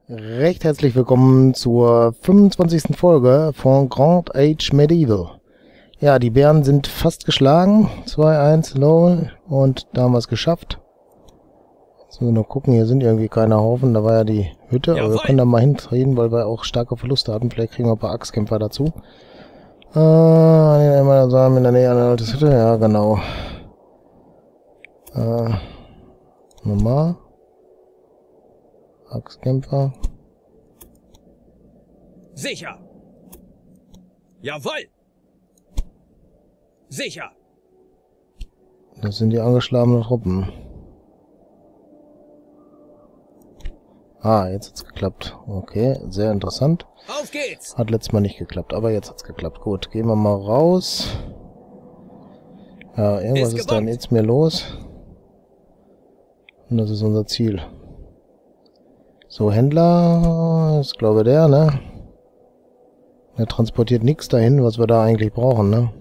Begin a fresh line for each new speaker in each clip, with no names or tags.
Recht herzlich willkommen zur 25. Folge von Grand Age Medieval. Ja, die Bären sind fast geschlagen. 2-1, lol. Und da haben wir es geschafft. Jetzt müssen wir noch gucken, hier sind irgendwie keine Haufen. Da war ja die Hütte, aber wir können da mal hintreten, weil wir auch starke Verluste hatten. Vielleicht kriegen wir ein paar Axtkämpfer dazu. Einmal sagen in der Nähe einer alten Hütte. Ja, genau. Nochmal. Axtkämpfer.
Sicher! Jawohl! Sicher!
Das sind die angeschlagenen Truppen. Ah, jetzt hat's geklappt. Okay, sehr interessant.
Auf geht's!
Hat letztes Mal nicht geklappt, aber jetzt hat's geklappt. Gut, gehen wir mal raus. Ja, irgendwas ist da jetzt mir los. Und das ist unser Ziel. So, Händler ist, glaube ich, der, ne? Der transportiert nichts dahin, was wir da eigentlich brauchen, ne?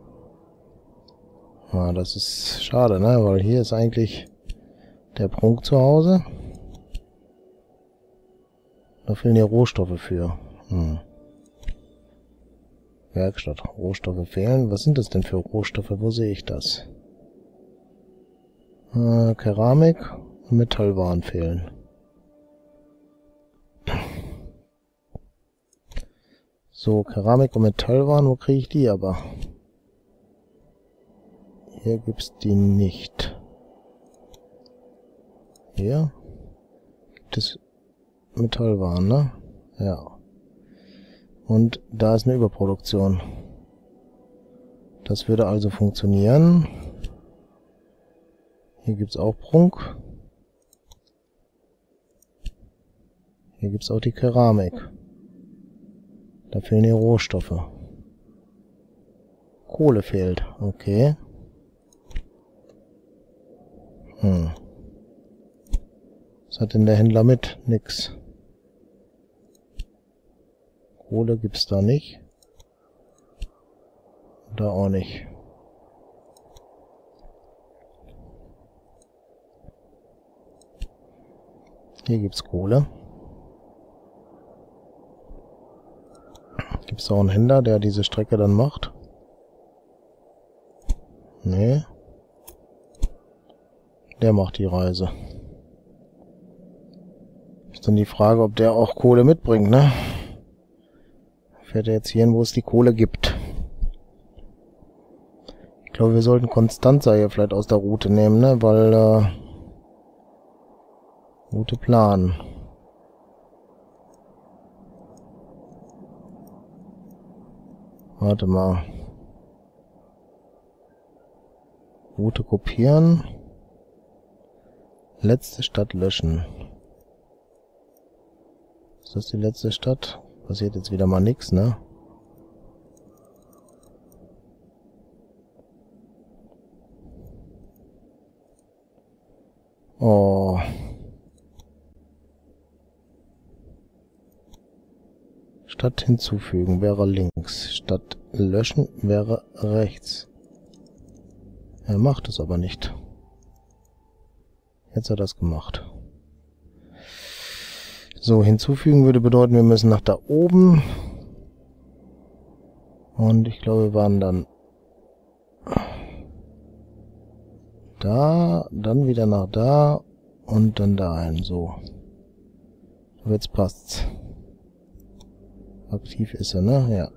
Ja, das ist schade, ne? Weil hier ist eigentlich der Prunk zu Hause. Da fehlen hier Rohstoffe für. Werkstatt. Rohstoffe fehlen. Was sind das denn für Rohstoffe? Wo sehe ich das? Keramik und Metallwaren fehlen. So, Keramik und Metallwaren, wo kriege ich die aber? Hier gibt's die nicht. Hier gibt es Metallwaren, ne? Ja. Und da ist eine Überproduktion. Das würde also funktionieren. Hier gibt's auch Prunk. Hier gibt's auch die Keramik. Da fehlen die Rohstoffe. Kohle fehlt. Okay. Was hat denn der Händler mit? Nix. Kohle gibt's da nicht. Da auch nicht. Hier gibt's Kohle. Gibt es auch einen Händler, der diese Strecke dann macht? Nee. Der macht die Reise. Ist dann die Frage, ob der auch Kohle mitbringt, ne? Fährt er jetzt hier hin, wo es die Kohle gibt. Ich glaube, wir sollten Constanza hier vielleicht aus der Route nehmen, ne? Weil, Route planen. Warte mal. Route kopieren. Letzte Stadt löschen. Ist das die letzte Stadt? Passiert jetzt wieder mal nichts, ne? Oh. Stadt hinzufügen wäre links. Stadt löschen wäre rechts. Er macht es aber nicht. Jetzt hat er das gemacht. So, hinzufügen würde bedeuten, wir müssen nach da oben. Und ich glaube, wir waren dann da, dann wieder nach da und dann dahin. So. Jetzt passt's. Aktiv ist er, ne? Ja.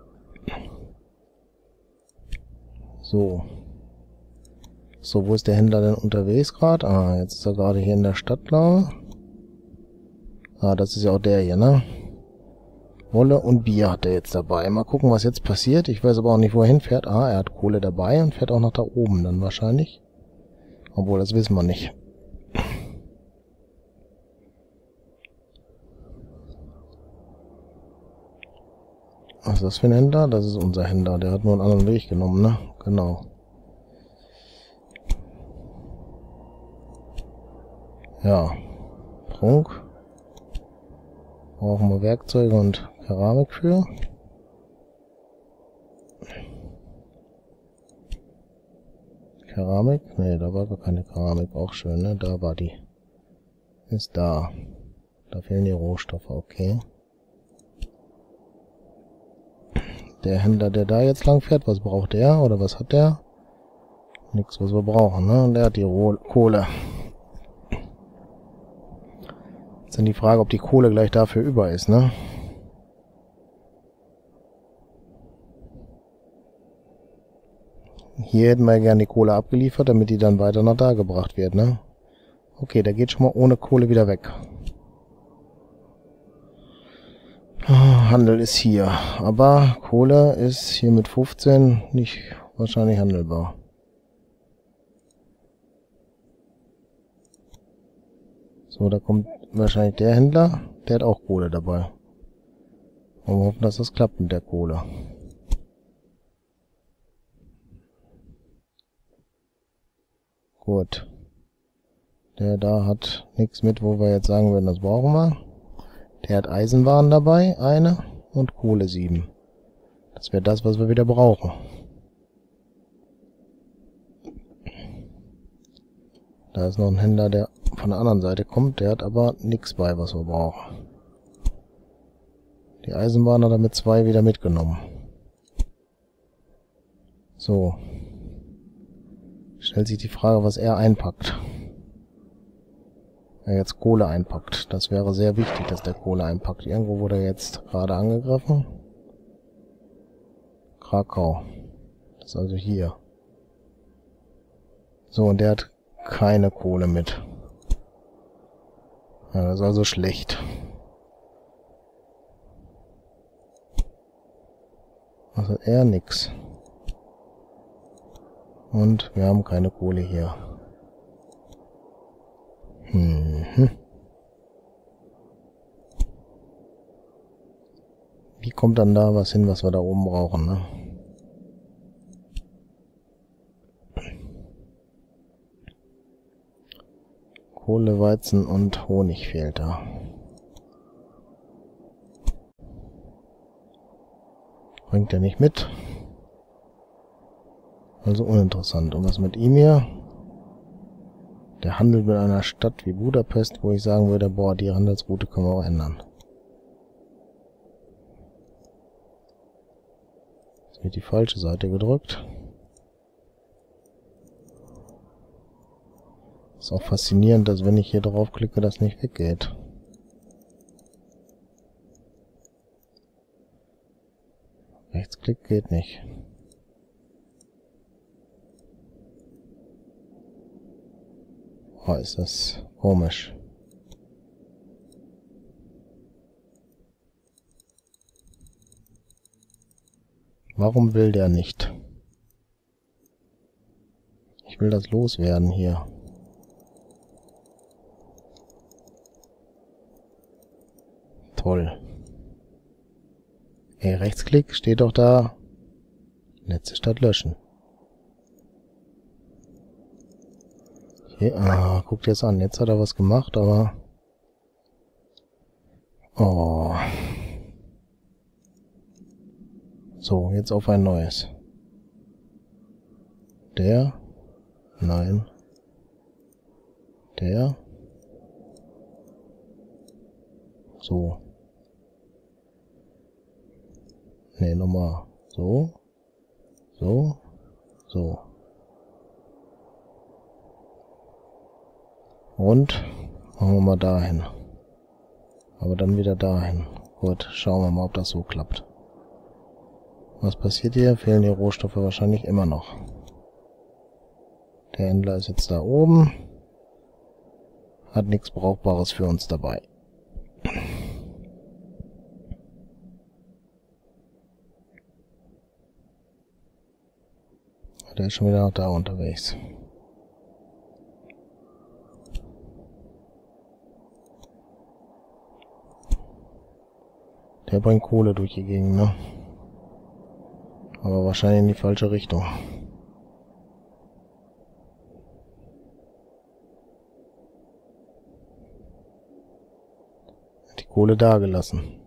So. So, wo ist der Händler denn unterwegs gerade? Ah, jetzt ist er gerade hier in der Stadt, glaube ich. Ah, das ist ja auch der hier, ne? Wolle und Bier hat er jetzt dabei. Mal gucken, was jetzt passiert. Ich weiß aber auch nicht, wo er hinfährt. Ah, er hat Kohle dabei und fährt auch nach da oben dann wahrscheinlich. Obwohl, das wissen wir nicht. Was ist das für ein Händler? Das ist unser Händler. Der hat nur einen anderen Weg genommen, ne? Genau. Ja. Prunk. Brauchen wir Werkzeuge und Keramik für. Keramik? Ne, da war gar keine Keramik. Auch schön, ne? Da war die. Ist da. Da fehlen die Rohstoffe, okay. Der Händler, der da jetzt lang fährt, was braucht der oder was hat der? Nichts, was wir brauchen, ne? Und der hat die Kohle. Jetzt ist die Frage, ob die Kohle gleich dafür über ist, ne? Hier hätten wir gerne die Kohle abgeliefert, damit die dann weiter nach da gebracht wird, ne? Okay, der geht schon mal ohne Kohle wieder weg. Handel ist hier, aber Kohle ist hier mit 15 nicht wahrscheinlich handelbar. So, da kommt wahrscheinlich der Händler, der hat auch Kohle dabei. Und wir hoffen, dass das klappt mit der Kohle. Gut. Der da hat nichts mit, wo wir jetzt sagen würden, das brauchen wir. Der hat Eisenwaren dabei, eine, und Kohle 7. Das wäre das, was wir wieder brauchen. Da ist noch ein Händler, der von der anderen Seite kommt, der hat aber nichts bei, was wir brauchen. Die Eisenbahn hat er mit 2 wieder mitgenommen. So. Stellt sich die Frage, was er einpackt. Er jetzt Kohle einpackt. Das wäre sehr wichtig, dass der Kohle einpackt. Irgendwo wurde er jetzt gerade angegriffen. Krakau. Das ist also hier. So, und der hat keine Kohle mit. Ja, das ist also schlecht. Was hat er? Nix. Und wir haben keine Kohle hier. Wie kommt dann da was hin, was wir da oben brauchen, ne? Kohle, Weizen und Honig fehlt da. Bringt er nicht mit. Also uninteressant. Und was mit ihm hier? Der handelt mit einer Stadt wie Budapest, wo ich sagen würde, boah, die Handelsroute können wir auch ändern. Jetzt wird die falsche Seite gedrückt. Ist auch faszinierend, dass wenn ich hier drauf klicke, das nicht weggeht. Rechtsklick geht nicht. Oh, ist das komisch. Warum will der nicht? Ich will das loswerden hier. Toll. Ey, Rechtsklick steht doch da. Netze statt löschen. Hier, guckt jetzt an. Jetzt hat er was gemacht, aber... Oh. So, jetzt auf ein neues. Der. Nein. Der. So. Ne, nochmal. So. So. So. Und machen wir mal dahin. Aber dann wieder dahin. Gut, schauen wir mal, ob das so klappt. Was passiert hier? Fehlen die Rohstoffe wahrscheinlich immer noch. Der Händler ist jetzt da oben. Hat nichts Brauchbares für uns dabei. Der ist schon wieder noch da unterwegs. Der bringt Kohle durch die Gegend, ne? Aber wahrscheinlich in die falsche Richtung. Hat die Kohle da gelassen.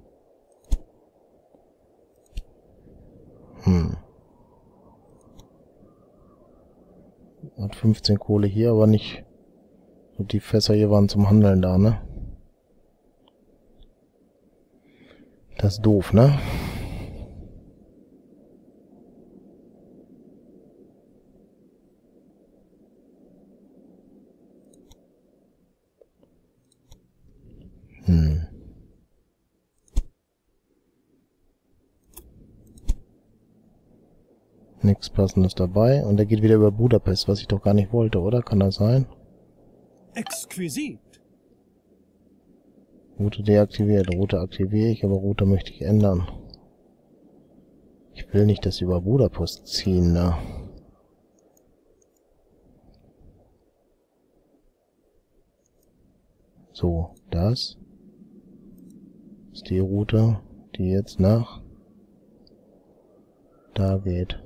Hat 15 Kohle hier, aber nicht. Und die Fässer hier waren zum Handeln da, ne? Das ist doof, ne? Nichts Passendes dabei. Und er geht wieder über Budapest, was ich doch gar nicht wollte, oder? Kann das sein?
Exquisit.
Route deaktiviert. Route aktiviere ich, aber Route möchte ich ändern. Ich will nicht, dass sie über Budapest ziehen, ne? So, das ist die Route, die jetzt nach da geht.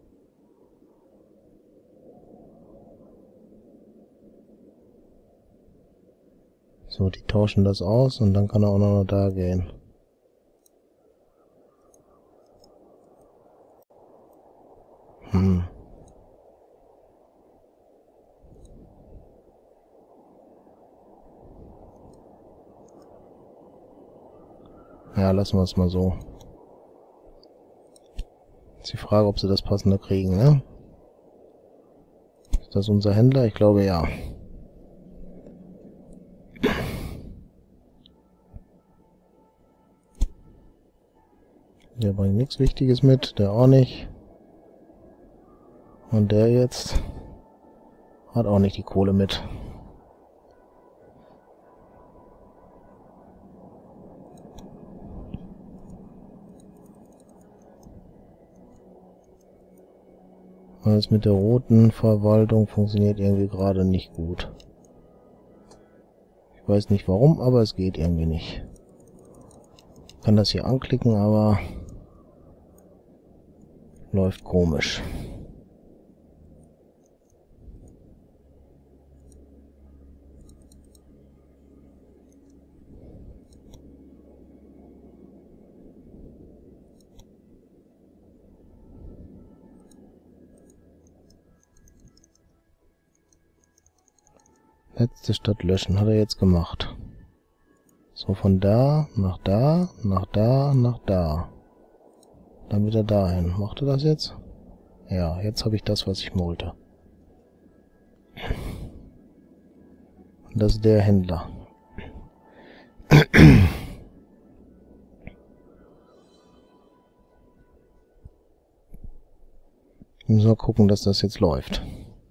So, die tauschen das aus und dann kann er auch noch da gehen. Ja, lassen wir es mal so. Ist die Frage, ob sie das Passende kriegen, ne? Ist das unser Händler? Ich glaube, ja. Der bringt nichts Wichtiges mit, der auch nicht. Und der jetzt hat auch nicht die Kohle mit. Alles mit der roten Verwaltung funktioniert irgendwie gerade nicht gut. Ich weiß nicht warum, aber es geht irgendwie nicht. Ich kann das hier anklicken, aber läuft komisch. Letzte Stadt löschen, hat er jetzt gemacht. So, von da, nach da, nach da, nach da. Dann wieder dahin. Macht er das jetzt? Ja, jetzt habe ich das, was ich wollte. Und das ist der Händler. Müssen wir gucken, dass das jetzt läuft.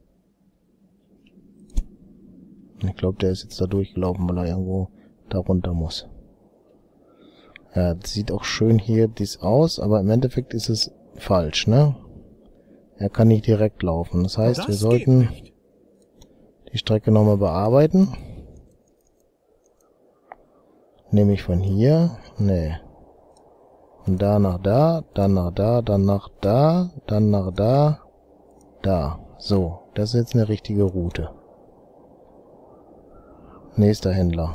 Ich glaube, der ist jetzt da durchgelaufen, weil er irgendwo da runter muss. Ja, das sieht auch schön hier dies aus, aber im Endeffekt ist es falsch, ne? Er kann nicht direkt laufen. Das heißt, wir sollten die Strecke nochmal bearbeiten. Nämlich von hier, ne. Von da nach da, dann nach da, dann nach da, dann nach da, da. So, das ist jetzt eine richtige Route. Nächster Händler.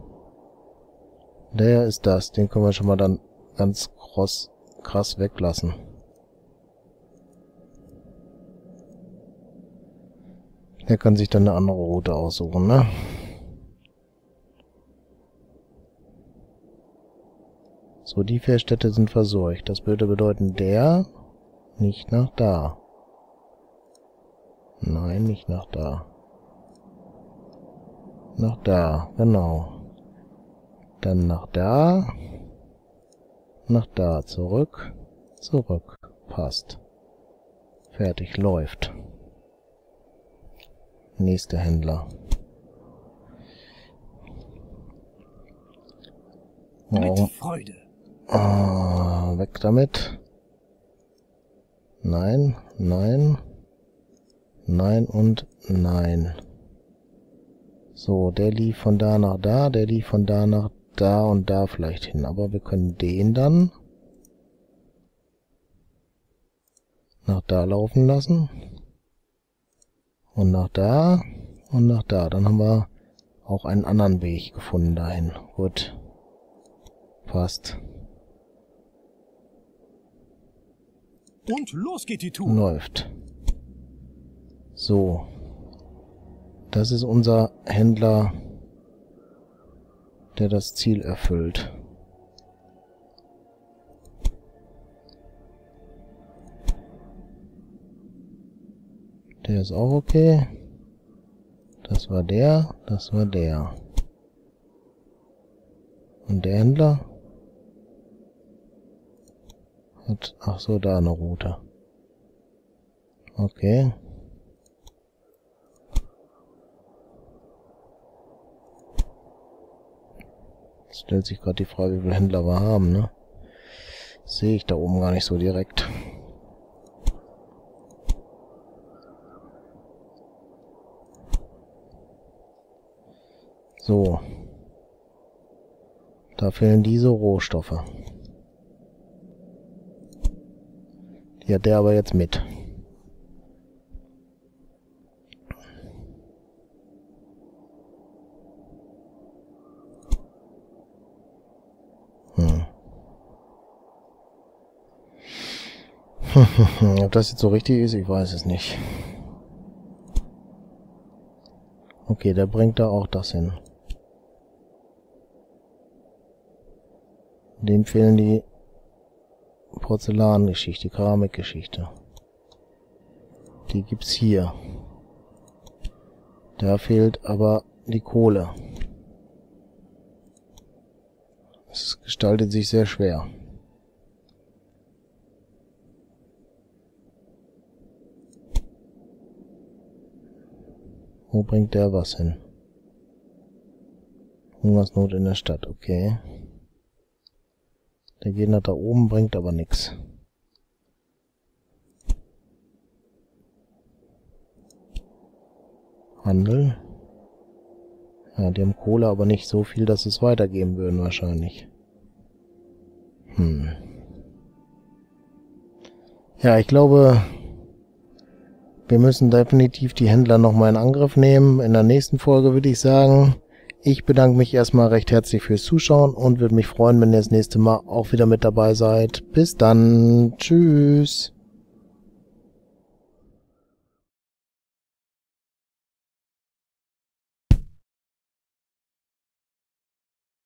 Der ist das. Den können wir schon mal dann ganz krass weglassen. Der kann sich dann eine andere Route aussuchen, ne? So, die Fährstädte sind versorgt. Das würde bedeuten, der nicht nach da. Nein, nicht nach da. Nach da, genau. Dann nach da. Nach da, zurück. Zurück. Passt. Fertig, läuft. Nächster Händler.
Mit Freude.
Weg damit. Nein, nein. Nein und nein. So, der lief von da nach da, der lief von da nach da und da vielleicht hin. Aber wir können den dann nach da laufen lassen. Und nach da und nach da. Dann haben wir auch einen anderen Weg gefunden dahin. Gut. Passt.
Und los geht die Tour.
Läuft. So. Das ist unser Händler, der das Ziel erfüllt. Der ist auch okay. Das war der, das war der. Und der Händler hat, ach so, da eine Route. Okay. Jetzt stellt sich gerade die Frage, wie viele Händler wir haben, ne? Das sehe ich da oben gar nicht so direkt. So. Da fehlen diese Rohstoffe. Die hat der aber jetzt mit. Ob das jetzt so richtig ist, ich weiß es nicht. Okay, der bringt da auch das hin. Dem fehlen die Porzellangeschichte, Keramikgeschichte. Die gibt's hier. Da fehlt aber die Kohle. Es gestaltet sich sehr schwer. Wo bringt der was hin? Hungersnot in der Stadt, okay. Der geht nach da oben, bringt aber nichts. Handel. Ja, die haben Kohle, aber nicht so viel, dass es weitergeben würden wahrscheinlich. Ja, ich glaube, wir müssen definitiv die Händler nochmal in Angriff nehmen. In der nächsten Folge würde ich sagen. Ich bedanke mich erstmal recht herzlich fürs Zuschauen und würde mich freuen, wenn ihr das nächste Mal auch wieder mit dabei seid. Bis dann. Tschüss.